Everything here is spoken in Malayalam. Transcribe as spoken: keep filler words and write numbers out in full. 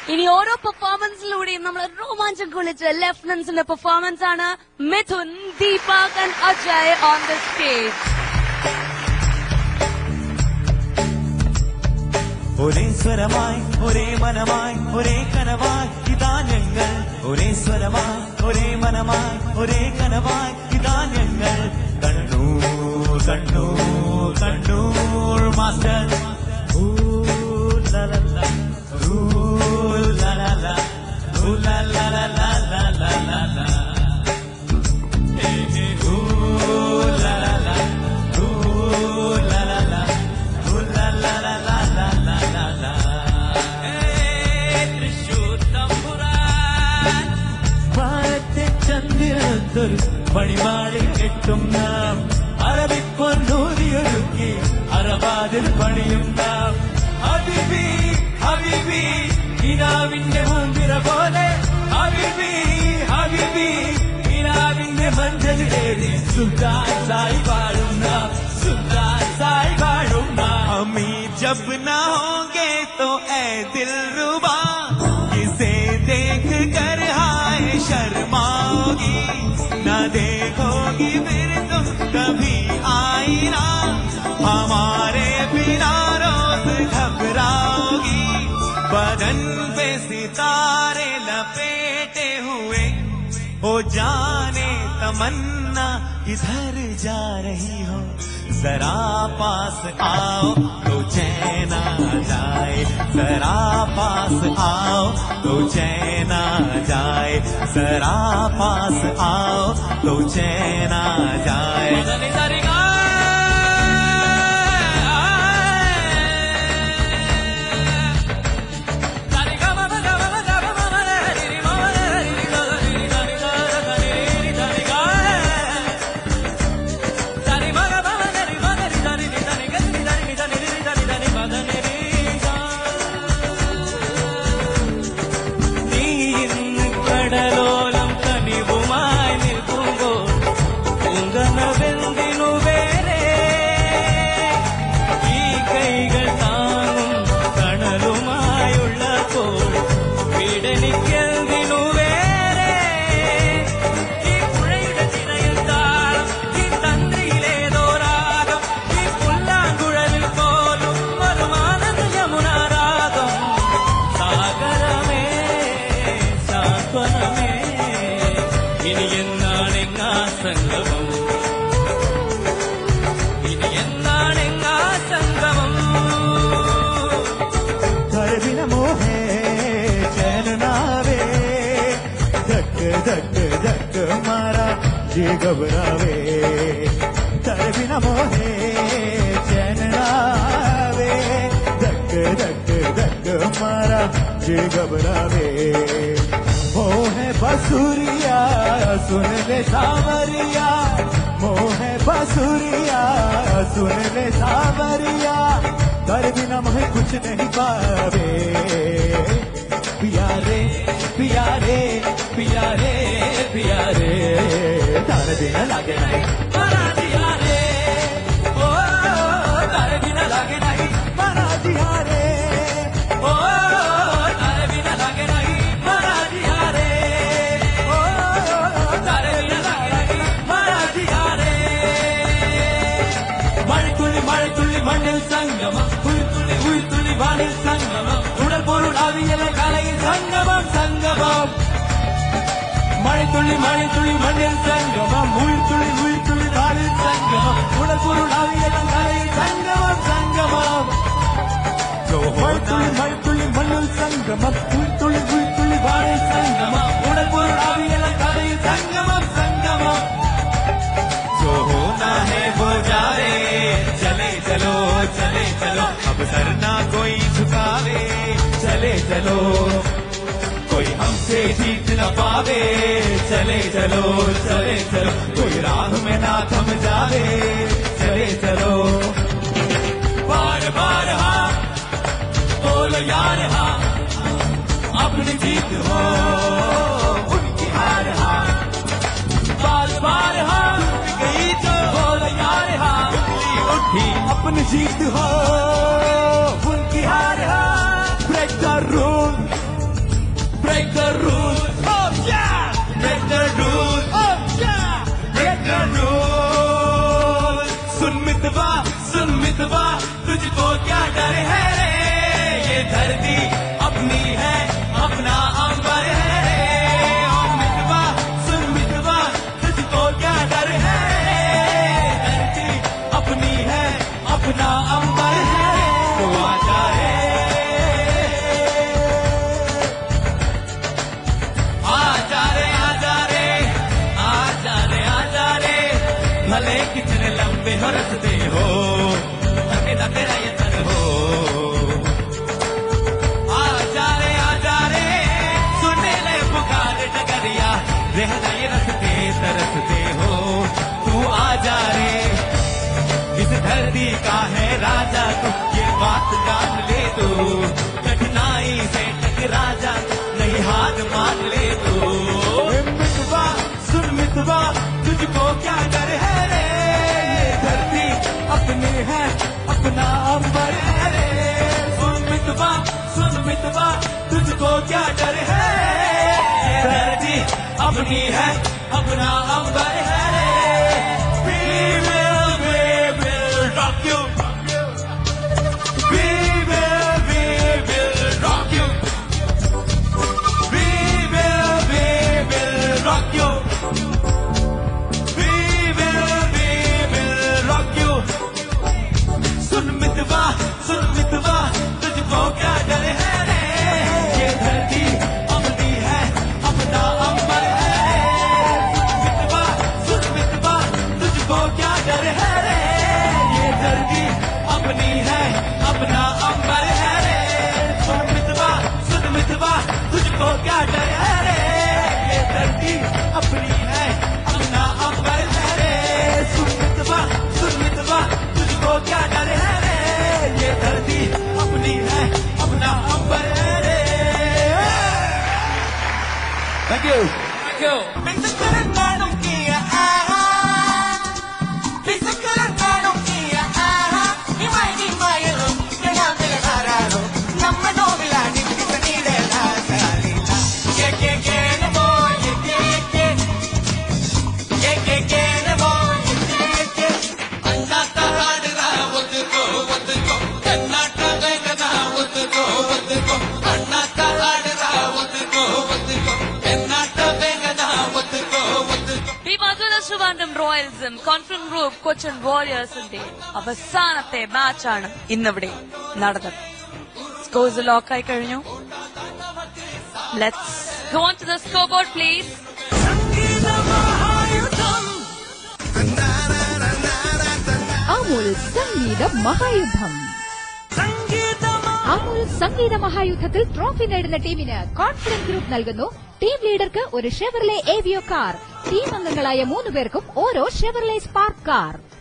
ഇനി ഓരോ പെർഫോമൻസിലൂടെയും നമ്മൾ രോമാഞ്ചം കൊള്ളിച്ച ലെഫ്റ്റനൻസിന്റെ പെർഫോമൻസ് ആണ്. Mithun, Deepak and Ajay on the stage. ഒരേ സ്വരമായി ഒരേ മനമായി ഒരേ കനവായി ഇതാ ഞങ്ങൾ. ഒരേ സ്വരമായി ഒരേ മനമായി ഒരേ കനവായി ഇതാ ഞങ്ങൾ. കണ്ണൂർ കണ്ണൂർ കണ്ണൂർ മാസ്റ്റർ. പണിമാടി കെട്ടും നാം അറബിപ്പൊന്നൂരിയൊരുക്കി അറബാദിൽ പണിയും നാം. ഹബീബി ഹബീബി ഇനാവിന്റെ മുൻപിറ പോലെ ഹബീബി ഹബീബി ഇനാവിന്റെ മഞ്ചലിലേറി സുൽത്താൻ സായി വാഴും നാം. സുൽത്താൻ സായി വാഴും നാം. അമ്മീ ജബ് ना होंगे तो ऐ दिलरुबा किसे देख कर हाय शर्माओगी. न देखोगी फिर तुम कभी आईना. हमारे बिना रोज घबराओगी. बदन पे सितारे लपेटे हुए ओ जाने तमन्ना किधर जा रही हो. जरा पास आओ तो चैन आ जाए. जरा पास आओ तो चैन आ जाए. जरा पास आओ तो चैन आ जाए. കടലോലം കനിവുമായി നിൽക്കുമ്പോൾ പൂങ്കനവെന്തിനു വേറെ ഈ കൈകൾ താങ്ങും കടലുമായുള്ളപ്പോൾ പീഡനിക്കെന്തിനു വേറെ ഈ പുഴയുടെ ചിറയിൽ താളം ഈ തന്ത്രിയിലേതോ രാഗം ഈ പുല്ലാങ്കുഴലിൽ പോലും വരുമാനത്ത് യമുന രാഗം. സാഗരമേ സാന്ത്വനമേ ഇനി എന്നാണെങ്ങാ സംഗമം. ഇനി എന്നാണെങ്ങാ സംഗമം. കരവിന മോഹേ ചൈനനാവേ धक धक धक मारा जी घबरावे. करविन मोहे चैननावे धक धक धक मारा जी घबरावे. मोहे बसुरिया सुन ले सावरिया. मोहे बसुरिया सुन ले सावरिया. कर बिना मोहे कुछ नहीं पावे. प्यारे प्यारे प्यारे प्यारे तार बिना लागे नहीं मारा जिया रे. ओ तार बिना लागे नहीं मारा जिया रे. ओ तार बिना लागे नहीं मारा जिया रे. ओ तार बिना लागे नहीं मारा जिया रे. മഴത്തുള്ളി മഴത്തുള്ളി മണ്ണിൽ സംഗമം. ഉയർത്തുള്ളി ഉയർത്തുള്ളി വാനിൽ സംഗമം. ഉടൽ പൊരുൾ അവിയലെ കലയിൽ സംഗമം സംഗമം. മഴത്തുള്ളി മഴത്തുള്ളി മണ്ണിൽ സംഗമം. ഉയർത്തുള്ളി ഉയർത്തുള്ളി വാനിൽ സംഗമം. ഉടൽ പൊരുൾ അവിയലെ കലയിൽ സംഗമം സംഗമം. മഴത്തുള്ളി മഴത്തുള്ളി മണ്ണിൽ സംഗമം. ഉയർത്തുള്ളി ഉയർത്തുള്ളി വാനിൽ സംഗമം. ഉടൽ പൊരുൾ അവിയലെ കലയിൽ സംഗമം സംഗമം. जो होना है वो जाए. चले चलो चले चलो अब सर ना कोई झुकावे. चले चलो कोई हमसे जीत न पावे. चले चलो चले चलो कोई राह में ना थम जावे. चले चलो बार बार हाँ बोलो यार हाँ. अपनी जीत हो उनकी हार हाँ. बार बार हाँ गई जो बोलो यार हाँ. उठी अपनी जीत हो उनकी हार. Break the rule, धरती अपनी है अपना अंबर है रे ओ मितवा सुन मितवा तुझको क्या डर है धरती अपनी है अपना अंबर है तो आजा रे आजा रे आजा रे आजा रे आजा रे भले कितने लंबे हो रस्ते हो थके ना तेरा ये सर हो आजा रे आजा रे सुनने ले पुकार डगरिया रहना ये रस्ते तरसते हो तू आजा रे इस धरती का है राजा तू ये बात जान ले तू कठिनाई से टकरा जा नहीं हाथ मान ले तू मितवा सुन मितवा तुझको क्या डर है रे ये धरती अपनी है अपना अंबर है रे सुन मितवा सुन मितवा तुझको क्या डर है ये धरती अपनी है अपना अंबर है रे We will, we will rock you. We will, we will rock you. We will, we will rock you. We will, we will rock you. सुन मितवा सुन मितवा तुझको क्या डर है रे ये धरती अपनी है अपना अंबर है सुन मितवा सुन मितवा तुझको क्या डर है रे ये धरती अपनी है अपना अंबर है रे सुन मितवा सुन मितवा तुझको क्या डर है रे ये धरती अपनी है अपना अंबर है रे सुन मितवा सुन मितवा तुझको क्या डर है रे ये धरती अपनी है अपना अंबर है रे थैंक यू थैंक यू റോയൽസും കോൺഫിഡന്റ് ഗ്രൂപ്പ് കൊച്ചിൻ വാരിയേഴ്സിന്റെ അവസാനത്തെ മാച്ചാണ് ഇന്നിവിടെ നടന്നത്. സ്കോർസ് ലോക്കായി കഴിഞ്ഞു. Let's go on to the score board please. Amul സംഗീത മഹായുദ്ധം. അമൂൽ സംഗീത മഹായുദ്ധത്തിൽ ട്രോഫി നേടുന്ന ടീമിന് കോൺഫിഡന്റ് ഗ്രൂപ്പ് നൽകുന്നു ടീം ലീഡർക്ക് ഒരു ഷെവർലെ ഏവിയോ കാർ, ടീം അംഗങ്ങളായ മൂന്ന് പേർക്കും ഓരോ ഷെവർലെ സ്പാർക്ക് കാർ.